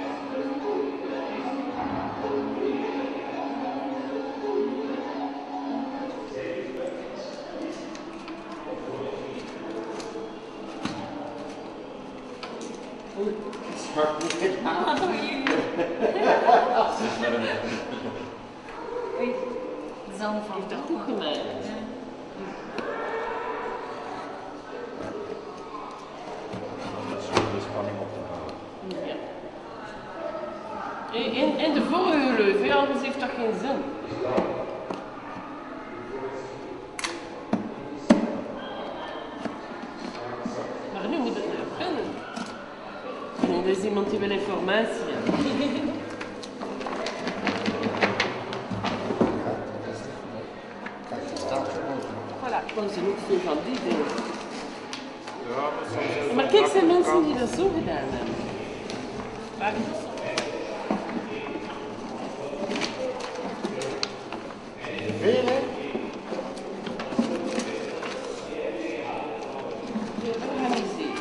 Zand van heeft dat goed gemaakt. De spanning op te houden. Ja. En de vorige leuven, anders heeft dat geen zin. Maar nu moet het nou kunnen. En er is iemand die wil informatie hebben. Voilà, dan zijn ook veel van die dingen. Ja, Maar kijk, zijn mensen die dat zo gedaan hebben. Waar is dat? veel, hè? Georganiseerd.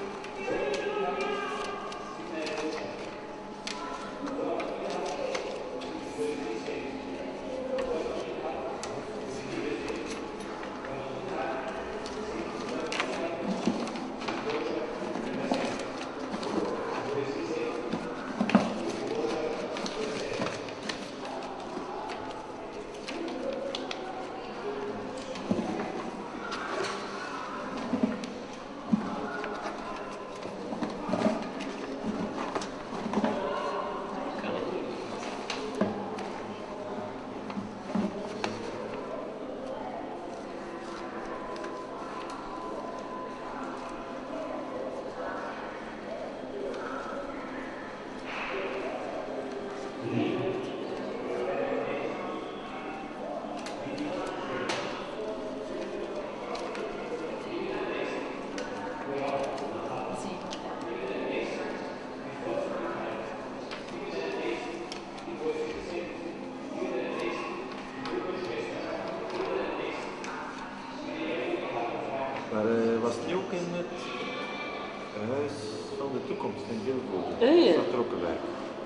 Maar was het niet ook in het huis van de toekomst in Vilvoorde? Ja. Vertrokken wij.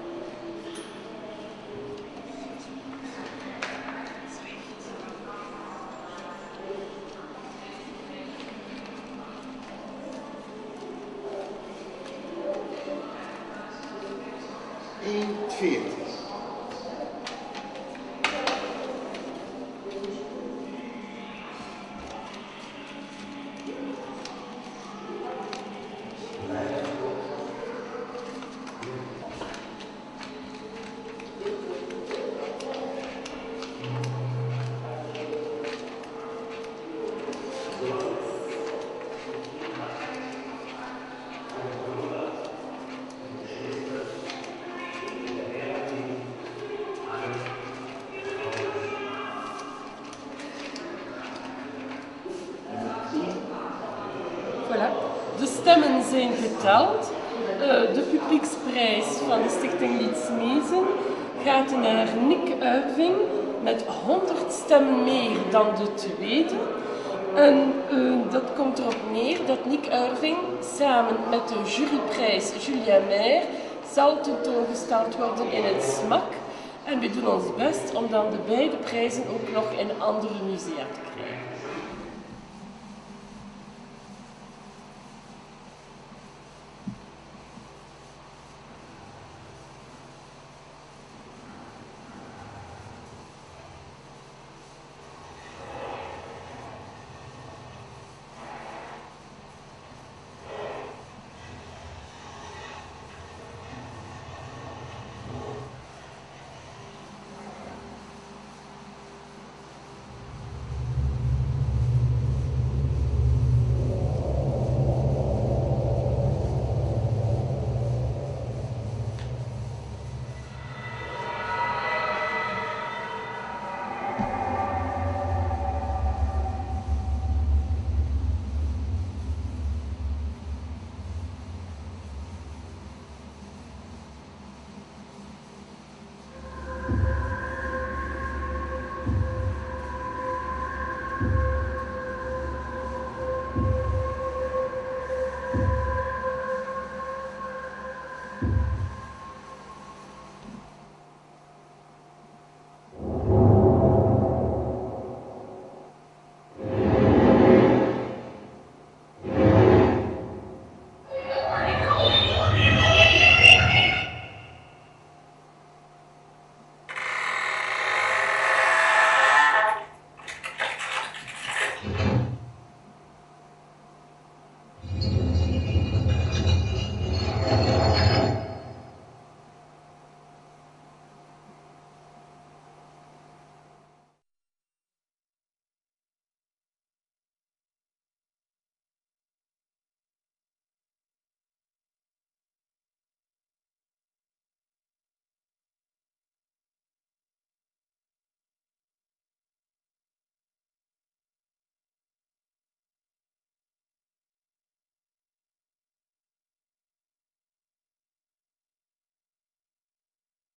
Voilà. De stemmen zijn geteld. De publieksprijs van de Stichting Liedts-Meesen gaat naar Ervinck met 100 stemmen meer dan de tweede. En dat komt erop neer dat Ervinck samen met de juryprijs Julia Meijer zal tentoongesteld worden in het SMAK. En we doen ons best om dan de beide prijzen ook nog in andere musea te krijgen.